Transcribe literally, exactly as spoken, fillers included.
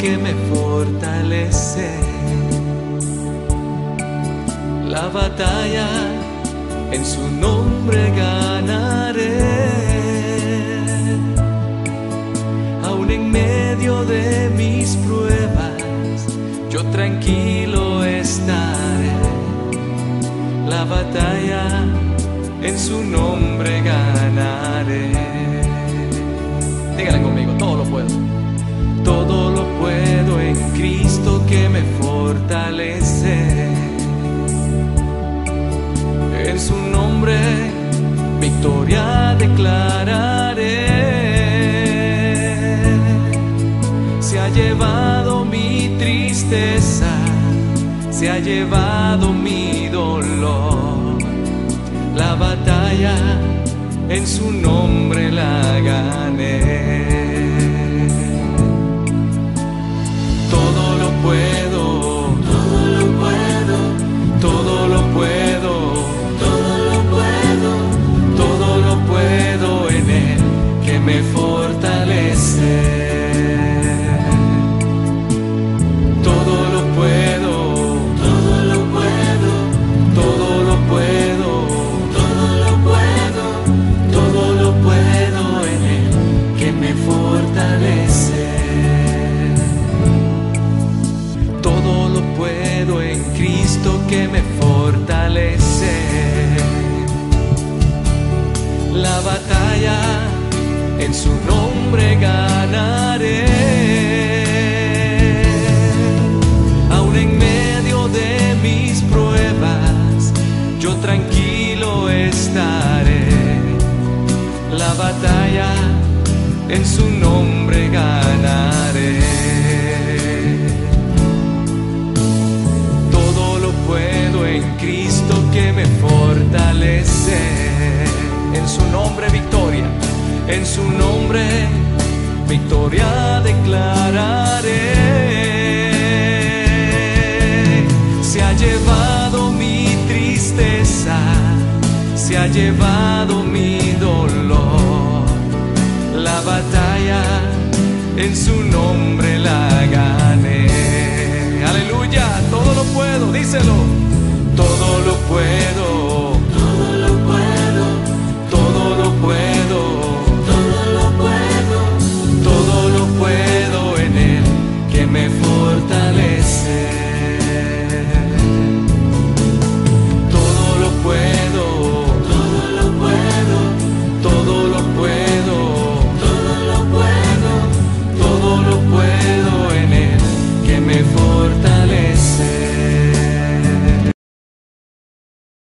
que me fortalece. La batalla en su nombre ganaré. Aún en medio de mis pruebas, yo tranquilo estaré. La batalla en su nombre ganaré. Dígale conmigo, todo lo puedo. Todo lo puedo en Cristo que me fortalece. En su nombre victoria declararé. Se ha llevado mi tristeza, se ha llevado mi dolor. La batalla en su nombre la gané. Todo lo puedo, todo lo puedo, todo lo puedo, todo lo puedo, todo lo puedo en Él que me fortalece. Todo lo puedo, todo lo puedo, todo lo puedo, todo lo puedo, todo lo puedo en Él que me fortalece. Todo lo puedo en Cristo que me fortalece. La batalla en su nombre ganaré. Aún en medio de mis pruebas, yo tranquilo estaré. La batalla en su nombre ganaré. Todo lo puedo en Cristo que me fortalece. En su nombre victoria, en su nombre victoria declararé. Se ha llevado mi tristeza, se ha llevado mi dolor. La batalla en su nombre la gané. Aleluya, todo lo puedo, díselo. Todo lo puedo, todo lo puedo, todo lo puedo, todo lo puedo, todo lo puedo en Él que me fortalece. Todo lo puedo, todo lo puedo, todo lo puedo, todo lo puedo, todo lo puedo.